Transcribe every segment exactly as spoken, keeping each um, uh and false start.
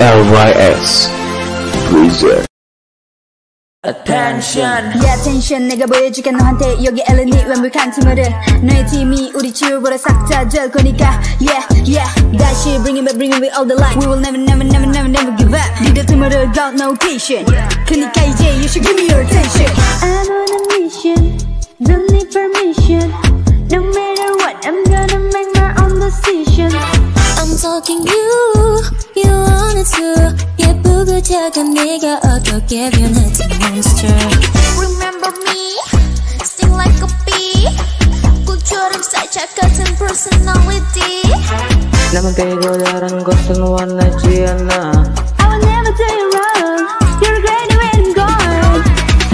L Y S Breezer. Attention. Yeah, attention. 내가 보여줄게 너한테 여기 엘렌이 완벽한 팀을 너의 팀이 우리 지우보다 싹 다 될 거니까. Yeah, yeah. 다시 bring it back, bring it with all the light. We will never, never, never, never, never give up. 니들 팀을 got no patience. 그니까 이제 you should give me your attention. I'm on a mission. Don't need permission. No matter what, I'm gonna make my own decision. I'm talking you, you wanted to. 예쁘고 작은 네가 어떻게 변했지 monster. Remember me, sing like a bee. 꽃처럼 살짝 같은 personality. 나만 빼고 다른 것은 원하지 않아. I will never do you wrong. You're great when I'm gone.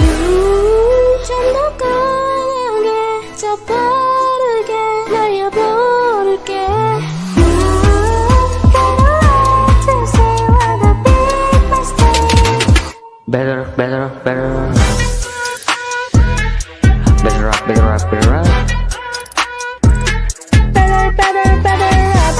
좀 더 강하게, 더 빠르게 날려버릴게. Better, better, better. Better up, better up, better up. Better, better, better up.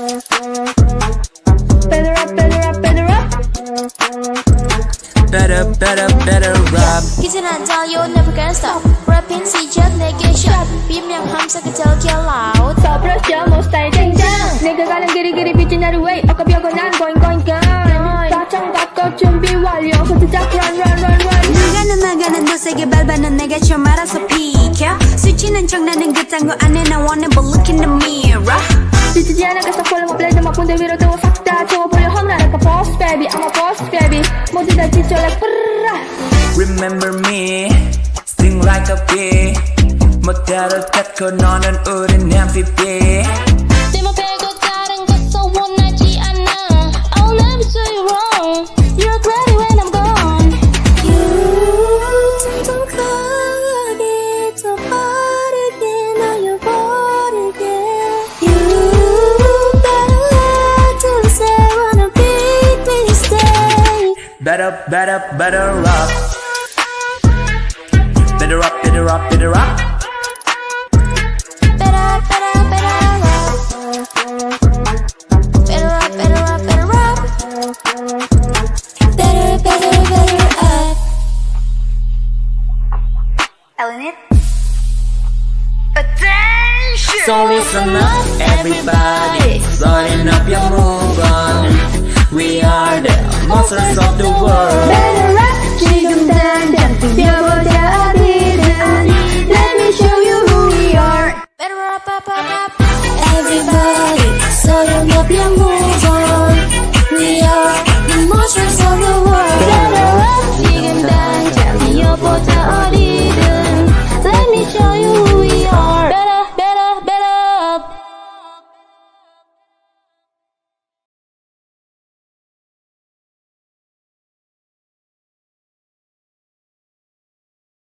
Better up, better up, better up. Better, better, better up. Kitchen and tell you never gonna stop. Rapping 시작 내게 shot. 비명하면서 그저기 loud. 서브러쉬 못 스타일 등장. 내가 가는 길이 길이 빛이 나를 way. 엇가벼고 난 going going going. 다정 닫고 준비 완료. 후드작 run run run run. 누가는 나가는 더 세게 밟아 넌 내가 좀 알아서 비켜. 스치는 척 나는 그딴 거 안 해. I wanna but look in the mirror. 비치지 않아 계속 폴로 블레이드 막 군대 위로 두고 싹 다 채워버려 험난한 boss baby. I'm a boss baby. 모두 다 지쳐 like 뿌르르. Remember me, sing like a bee. 멋대로 뱉고 너는 우린 엠 브이 피. 내맘 빼고 다른 것도 원하지 않아. I'll never do you wrong. You're great when I'm gone. You 좀 더 강하게, 더 빠르게 날려버릴게. You better let to say wanna big mistake. Better, better, better up. Better up, better up, better up. Better, better, better up. Better up, better up, better up. Better, better, better up. Ellen it. Attention! So listen up, everybody. Running up your move on. We are the monsters of the world. Better up, 지금 당장 뛰어보자 어디든. Let me show you who we are. Better up, up, up, up. Everybody, 소용없이 move on. We are the monsters of the world. Better up, 지금 당장 뛰어보자 어디.